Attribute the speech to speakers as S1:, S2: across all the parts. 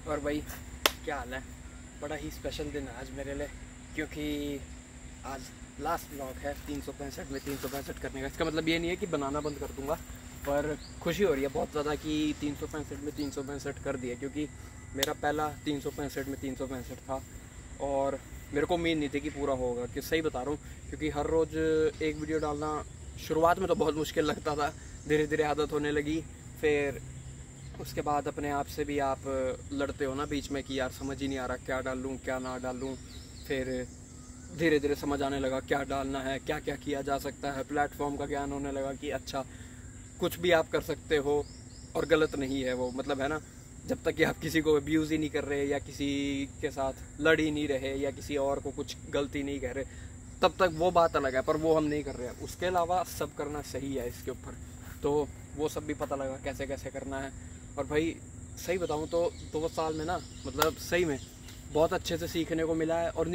S1: और भाई क्या हाल है। बड़ा ही स्पेशल दिन है आज मेरे लिए, क्योंकि आज लास्ट ब्लॉग है 365 में 365 करने का। इसका मतलब ये नहीं है कि बनाना बंद कर दूंगा, पर खुशी हो रही है बहुत ज़्यादा कि 365 में 365 कर दिया, क्योंकि मेरा पहला 365 में 365 था और मेरे को उम्मीद नहीं थी कि पूरा होगा। कि सही बता रहा हूँ, क्योंकि हर रोज़ एक वीडियो डालना शुरुआत में तो बहुत मुश्किल लगता था, धीरे धीरे आदत होने लगी। फिर उसके बाद अपने आप से भी आप लड़ते हो ना बीच में कि यार समझ ही नहीं आ रहा क्या डालूँ क्या ना डालूँ। फिर धीरे धीरे समझ आने लगा क्या डालना है, क्या क्या किया जा सकता है। प्लेटफॉर्म का ज्ञान होने लगा कि अच्छा कुछ भी आप कर सकते हो और गलत नहीं है वो, मतलब है ना। जब तक कि आप किसी को अब्यूज़ ही नहीं कर रहे या किसी के साथ लड़ ही नहीं रहे या किसी और को कुछ गलती नहीं कह रहे, तब तक वो बात अलग है, पर वो हम नहीं कर रहे हैं। उसके अलावा सब करना सही है इसके ऊपर, तो वो सब भी पता लगा कैसे कैसे करना है। और भाई सही बताऊँ तो 2 साल में ना, मतलब सही में बहुत अच्छे से सीखने को मिला है। और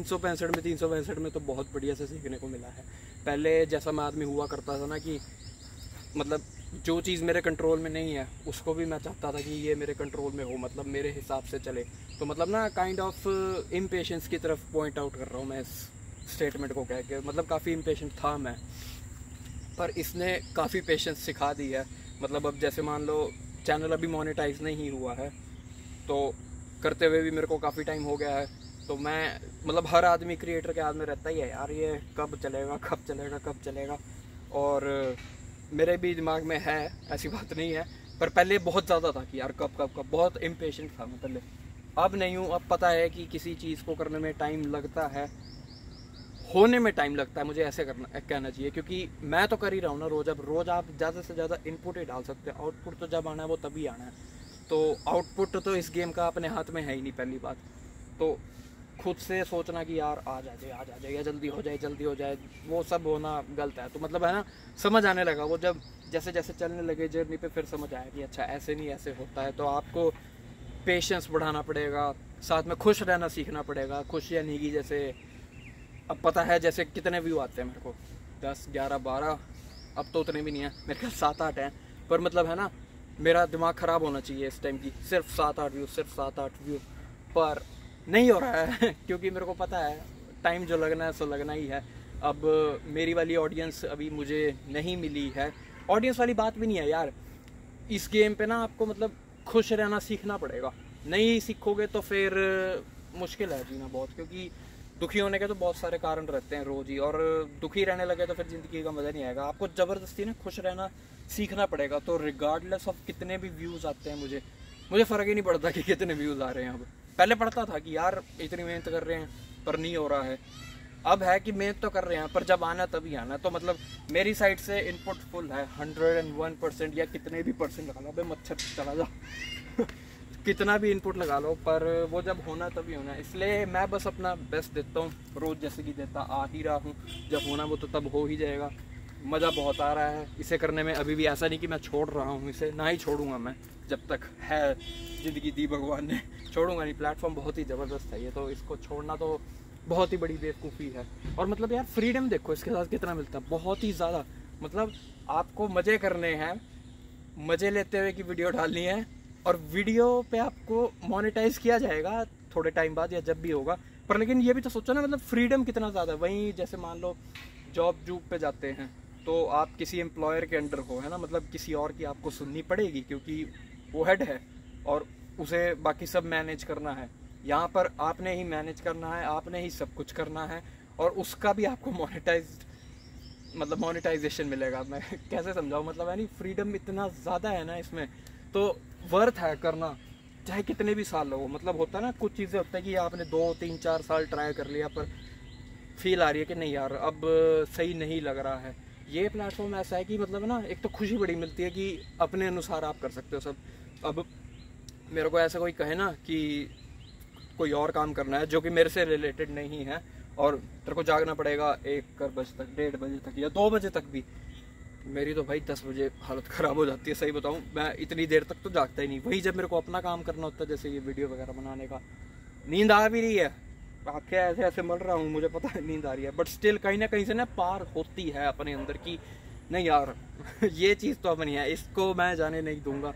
S1: 365 में तो बहुत बढ़िया से सीखने को मिला है। पहले जैसा मैं आदमी हुआ करता था ना कि मतलब जो चीज़ मेरे कंट्रोल में नहीं है उसको भी मैं चाहता था कि ये मेरे कंट्रोल में हो, मतलब मेरे हिसाब से चले। तो मतलब ना काइंड ऑफ इम्पेशेंस की तरफ पॉइंट आउट कर रहा हूँ मैं इस स्टेटमेंट को कह के। मतलब काफ़ी इम्पेशेंट था मैं, पर इसने काफ़ी पेशेंस सिखा दी है। मतलब अब जैसे मान लो चैनल अभी मोनेटाइज नहीं हुआ है, तो करते हुए भी मेरे को काफ़ी टाइम हो गया है। तो मैं मतलब हर आदमी क्रिएटर के हाथ में रहता ही है यार, ये कब चलेगा कब चलेगा कब चलेगा। और मेरे भी दिमाग में है, ऐसी बात नहीं है, पर पहले बहुत ज़्यादा था कि यार कब कब कब, बहुत इम्पेशेंट था मैं पहले। अब नहीं हूँ, अब पता है कि किसी चीज़ को करने में टाइम लगता है, होने में टाइम लगता है, मुझे ऐसे करना कहना चाहिए। क्योंकि मैं तो कर ही रहा हूँ ना रोज़। अब रोज़ आप ज़्यादा से ज़्यादा इनपुट ही डाल सकते हैं, आउटपुट तो जब आना है वो तभी आना है। तो आउटपुट तो इस गेम का अपने हाथ में है ही नहीं पहली बात। तो खुद से सोचना कि यार आज आ जाए या जल्दी हो जाए, वो सब होना गलत है। तो मतलब है ना, समझ आने लगा वो जब जैसे जैसे चलने लगे जर्नी पे, फिर समझ आया कि अच्छा ऐसे नहीं ऐसे होता है। तो आपको पेशेंस बढ़ाना पड़ेगा, साथ में खुश रहना सीखना पड़ेगा। खुश या नहीं की जैसे अब पता है जैसे कितने व्यू आते हैं मेरे को, 10 11 12, अब तो उतने भी नहीं है, मेरे ख्याल 7 8 हैं। पर मतलब है ना, मेरा दिमाग ख़राब होना चाहिए इस टाइम की सिर्फ 7 8 व्यू, सिर्फ 7 8 व्यू, पर नहीं हो रहा है क्योंकि मेरे को पता है टाइम जो लगना है सो लगना ही है। अब मेरी वाली ऑडियंस अभी मुझे नहीं मिली है। ऑडियंस वाली बात भी नहीं है यार, इस गेम पे ना आपको मतलब खुश रहना सीखना पड़ेगा। नहीं सीखोगे तो फिर मुश्किल है जीना बहुत, क्योंकि दुखी होने के तो बहुत सारे कारण रहते हैं रोज ही, और दुखी रहने लगे तो फिर ज़िंदगी का मज़ा नहीं आएगा। आपको ज़बरदस्ती ना खुश रहना सीखना पड़ेगा। तो रिगार्डलेस ऑफ कितने भी व्यूज़ आते हैं, मुझे फ़र्क ही नहीं पड़ता कि कितने व्यूज़ आ रहे हैं। अब पहले पड़ता था कि यार इतनी मेहनत कर रहे हैं पर नहीं हो रहा है, अब है कि मेहनत तो कर रहे हैं पर जब आना तभी आना। तो मतलब मेरी साइड से इनपुट फुल है 101%, या कितने भी परसेंट लगा लो, अबे मच्छर चला जा कितना भी इनपुट लगा लो, पर वो जब होना तभी होना है। इसलिए मैं बस अपना बेस्ट देता हूँ, रोज़ जैसे कि देता आ ही रहा हूँ। जब होना वो तो तब हो ही जाएगा। मज़ा बहुत आ रहा है इसे करने में। अभी भी ऐसा नहीं कि मैं छोड़ रहा हूँ इसे, ना ही छोड़ूंगा मैं, जब तक है ज़िंदगी दी भगवान ने, छोड़ूंगा नहीं। प्लेटफॉर्म बहुत ही ज़बरदस्त है ये, तो इसको छोड़ना तो बहुत ही बड़ी बेवकूफ़ी है। और मतलब यार फ्रीडम देखो इसके साथ कितना मिलता है, बहुत ही ज़्यादा। मतलब आपको मज़े करने हैं, मज़े लेते हुए की वीडियो डालनी है, और वीडियो पे आपको मोनेटाइज किया जाएगा थोड़े टाइम बाद या जब भी होगा। पर लेकिन ये भी तो सोचो ना, मतलब फ्रीडम कितना ज़्यादा है। वहीं जैसे मान लो जॉब पे जाते हैं तो आप किसी एम्प्लॉयर के अंडर हो, है ना, मतलब किसी और की आपको सुननी पड़ेगी क्योंकि वो हेड है और उसे बाकी सब मैनेज करना है। यहाँ पर आपने ही मैनेज करना है, आपने ही सब कुछ करना है, और उसका भी आपको मोनेटाइजेशन मिलेगा। मैं कैसे समझाऊँ, मतलब है नहीं, फ्रीडम इतना ज़्यादा है ना इसमें, तो वर्थ है करना चाहे कितने भी साल हो। मतलब होता है ना कुछ चीज़ें होता है कि आपने 2 3 4 साल ट्राई कर लिया, पर फील आ रही है कि नहीं यार अब सही नहीं लग रहा है। ये प्लेटफॉर्म ऐसा है कि मतलब ना, एक तो खुशी बड़ी मिलती है कि अपने अनुसार आप कर सकते हो सब। अब मेरे को ऐसा कोई कहे ना कि कोई और काम करना है जो कि मेरे से रिलेटेड नहीं है, और तेरे को जागना पड़ेगा 1 बजे तक, 1:30 बजे तक या 2 बजे तक भी, मेरी तो भाई 10 बजे हालत ख़राब हो जाती है। सही बताऊँ मैं इतनी देर तक तो जागता ही नहीं। वही जब मेरे को अपना काम करना होता है, जैसे ये वीडियो वगैरह बनाने का, नींद आ भी रही है, आंखें ऐसे ऐसे मर रहा हूँ, मुझे पता है नींद आ रही है, बट स्टिल कहीं ना कहीं से ना पार होती है अपने अंदर की, नहीं यार ये चीज़ तो अब नहीं है, इसको मैं जाने नहीं दूंगा।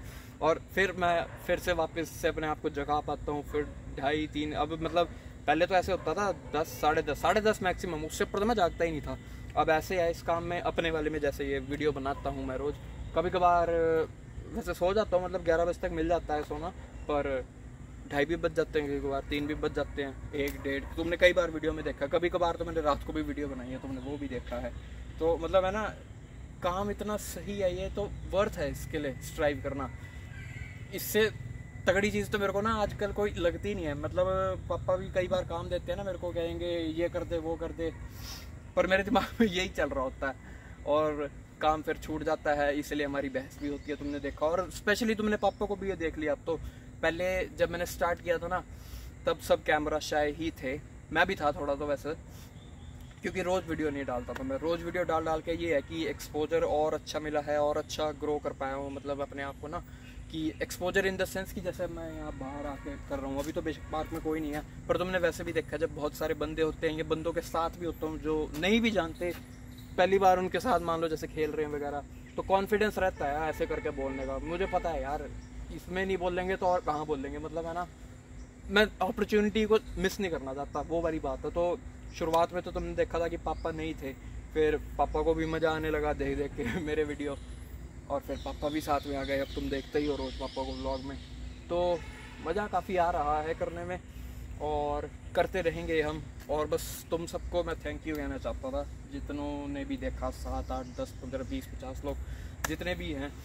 S1: और फिर मैं फिर से वापस से अपने आप को जगा पाता हूँ। फिर 2:30-3 अब मतलब पहले तो ऐसे होता था 10 साढ़े 10 मैक्सिमम, उससे ऊपर तो मैं जागता ही नहीं था। अब ऐसे है इस काम में अपने वाले में, जैसे ये वीडियो बनाता हूँ मैं रोज़, कभी कभार वैसे सो जाता हूँ, मतलब 11 बजे तक मिल जाता है सोना, पर 2:30 भी बज जाते हैं, कभी कभार 3 भी बज जाते हैं, 1-1:30। तुमने कई बार वीडियो में देखा, कभी कभार तो मैंने रात को भी वीडियो बनाई है, तुमने वो भी देखा है। तो मतलब है ना, काम इतना सही है ये, तो वर्थ है इसके लिए स्ट्राइव करना। इससे तगड़ी चीज़ तो मेरे को ना आजकल कोई लगती नहीं है। मतलब पापा भी कई बार काम देते हैं ना मेरे को, कहेंगे ये कर दे वो कर दे, पर मेरे दिमाग में यही चल रहा होता है और काम फिर छूट जाता है, इसलिए हमारी बहस भी होती है, तुमने देखा। और स्पेशली तुमने पापा को भी ये देख लिया। अब तो पहले जब मैंने स्टार्ट किया था ना, तब सब कैमरा शाय ही थे, मैं भी था थोड़ा तो वैसे, क्योंकि रोज़ वीडियो नहीं डालता था मैं। रोज़ वीडियो डाल के ये है कि एक्सपोजर और अच्छा मिला है और अच्छा ग्रो कर पाया हूँ, मतलब अपने आप को ना, कि एक्सपोजर इन द सेंस कि जैसे मैं यहाँ बाहर आके कर रहा हूँ। अभी तो बेशक पार्क में कोई नहीं है, पर तुमने वैसे भी देखा जब बहुत सारे बंदे होते हैं, ये बंदों के साथ भी होता हूँ जो नहीं भी जानते, पहली बार उनके साथ मान लो जैसे खेल रहे हैं वगैरह, तो कॉन्फिडेंस रहता है ऐसे करके बोलने का। मुझे पता है यार, इसमें नहीं बोलेंगे तो और कहाँ बोलेंगे, मतलब है ना, मैं अपॉर्चुनिटी को मिस नहीं करना चाहता, वो वाली बात है। तो शुरुआत में तो तुमने देखा था कि पापा नहीं थे, फिर पापा को भी मज़ा आने लगा देख देख के मेरे वीडियो, और फिर पापा भी साथ में आ गए। अब तुम देखते ही हो रोज़ पापा को व्लॉग में, तो मज़ा काफ़ी आ रहा है करने में, और करते रहेंगे हम। और बस तुम सबको मैं थैंक यू कहना चाहता था, जितनों ने भी देखा, 7, 8, 10, 15, 20, 50 लोग जितने भी हैं,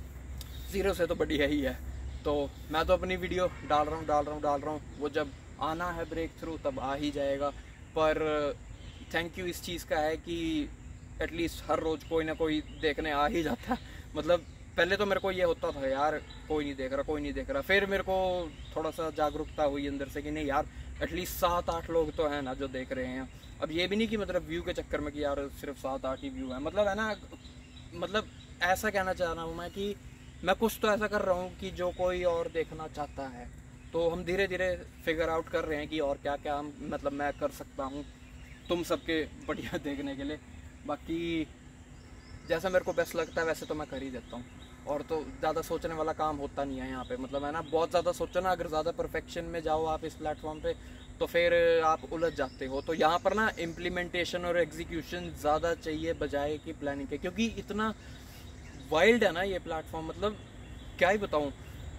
S1: 0 से तो बढ़िया ही है। तो मैं तो अपनी वीडियो डाल रहा हूँ, वो जब आना है ब्रेक थ्रू तब आ ही जाएगा। पर थैंक यू इस चीज़ का है कि एटलीस्ट हर रोज़ कोई ना कोई देखने आ ही जाता है। मतलब पहले तो मेरे को ये होता था यार, कोई नहीं देख रहा, फिर मेरे को थोड़ा सा जागरूकता हुई अंदर से कि नहीं यार, एटलीस्ट 7-8 लोग तो हैं ना जो देख रहे हैं। अब ये भी नहीं कि मतलब व्यू के चक्कर में कि यार सिर्फ 7-8 ही व्यू है, मतलब है ना, मतलब ऐसा कहना चाह रहा हूँ मैं कि मैं कुछ तो ऐसा कर रहा हूँ कि जो कोई और देखना चाहता है। तो हम धीरे धीरे फिगर आउट कर रहे हैं कि और क्या क्या मतलब मैं कर सकता हूँ तुम सबके बढ़िया देखने के लिए। बाकी जैसा मेरे को बेस्ट लगता है वैसे तो मैं कर ही देता हूँ, और तो ज़्यादा सोचने वाला काम होता नहीं है यहाँ पे, मतलब है ना, बहुत ज़्यादा सोचो ना, अगर ज़्यादा परफेक्शन में जाओ आप इस प्लेटफॉर्म पे तो फिर आप उलझ जाते हो। तो यहाँ पर ना इम्प्लीमेंटेशन और एग्जीक्यूशन ज़्यादा चाहिए बजाय कि प्लानिंग के, क्योंकि इतना वाइल्ड है ना ये प्लेटफॉर्म, मतलब क्या ही बताऊँ।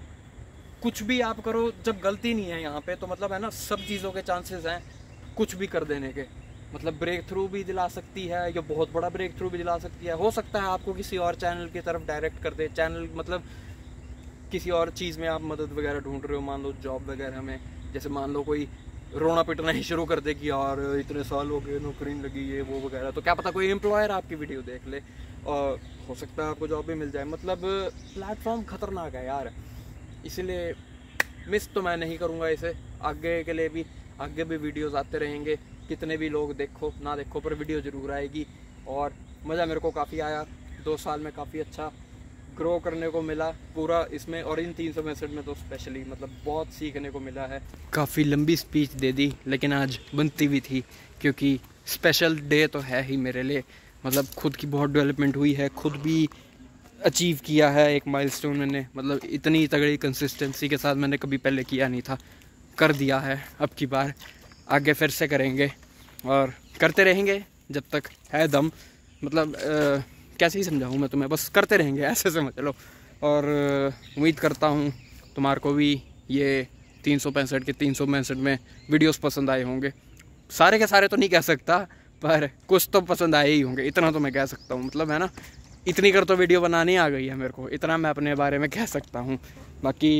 S1: कुछ भी आप करो, जब गलती नहीं है यहाँ पे तो मतलब है ना, सब चीज़ों के चांसेस हैं कुछ भी कर देने के। मतलब ब्रेक थ्रू भी दिला सकती है, या बहुत बड़ा ब्रेक थ्रू भी दिला सकती है। हो सकता है आपको किसी और चैनल की तरफ डायरेक्ट कर दे, चैनल मतलब किसी और चीज़ में आप मदद वगैरह ढूंढ रहे हो, मान लो जॉब वगैरह में, जैसे मान लो कोई रोना पिटना ही शुरू कर दे कि यार इतने साल हो गए नौकरी नहीं लगी ये वो वगैरह, तो क्या पता कोई एम्प्लॉयर आपकी वीडियो देख ले और हो सकता है आपको जॉब भी मिल जाए। मतलब प्लेटफॉर्म खतरनाक है यार, इसलिए मिस तो मैं नहीं करूँगा इसे। आगे के लिए भी, आगे भी वीडियोस आते रहेंगे, कितने भी लोग देखो ना देखो पर वीडियो ज़रूर आएगी। और मज़ा मेरे को काफ़ी आया, 2 साल में काफ़ी अच्छा ग्रो करने को मिला पूरा इसमें, और इन 365 में तो स्पेशली मतलब बहुत सीखने को मिला है। काफ़ी लंबी स्पीच दे दी लेकिन आज बनती भी थी, क्योंकि स्पेशल डे तो है ही मेरे लिए। मतलब खुद की बहुत डेवलपमेंट हुई है, खुद भी अचीव किया है एक माइलस्टोन मैंने, मतलब इतनी तगड़ी कंसिस्टेंसी के साथ मैंने कभी पहले किया नहीं था, कर दिया है। अब की बार आगे फिर से करेंगे और करते रहेंगे जब तक है दम। मतलब कैसे ही समझाऊँ मैं तुम्हें, बस करते रहेंगे ऐसे समझ लो। और उम्मीद करता हूँ तुम्हारे को भी ये 365 के 365 में वीडियोस पसंद आए होंगे। सारे के सारे तो नहीं कह सकता, पर कुछ तो पसंद आए ही होंगे, इतना तो मैं कह सकता हूँ। मतलब है ना, इतनी कर तो वीडियो बनानी आ गई है मेरे को, इतना मैं अपने बारे में कह सकता हूँ। बाकी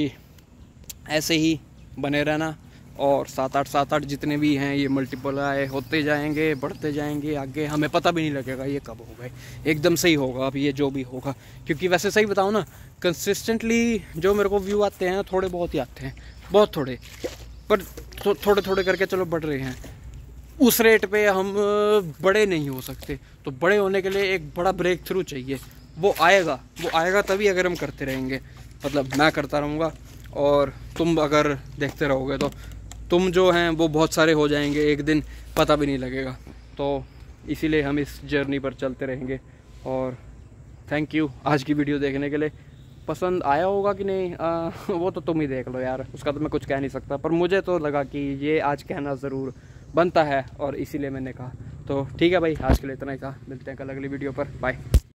S1: ऐसे ही बने रहना, और 7-8 जितने भी हैं ये मल्टीप्लाई होते जाएंगे, बढ़ते जाएंगे आगे, हमें पता भी नहीं लगेगा ये कब हो गए, एकदम सही होगा अब ये जो भी होगा। क्योंकि वैसे सही बताऊँ ना, कंसिस्टेंटली जो मेरे को व्यू आते हैं थोड़े बहुत ही आते हैं, बहुत थोड़े, पर थोड़े थोड़े करके चलो बढ़ रहे हैं। उस रेट पे हम बड़े नहीं हो सकते, तो बड़े होने के लिए एक बड़ा ब्रेक थ्रू चाहिए। वो आएगा तभी अगर हम करते रहेंगे। मतलब मैं करता रहूँगा और तुम अगर देखते रहोगे तो तुम जो हैं वो बहुत सारे हो जाएंगे एक दिन, पता भी नहीं लगेगा। तो इसीलिए हम इस जर्नी पर चलते रहेंगे। और थैंक यू आज की वीडियो देखने के लिए। पसंद आया होगा कि नहीं वो तो तुम ही देख लो यार, उसका तो मैं कुछ कह नहीं सकता, पर मुझे तो लगा कि ये आज कहना ज़रूर बनता है और इसीलिए मैंने कहा। तो ठीक है भाई, आज के लिए इतना ही था, मिलते हैं कल अगली वीडियो पर, बाय।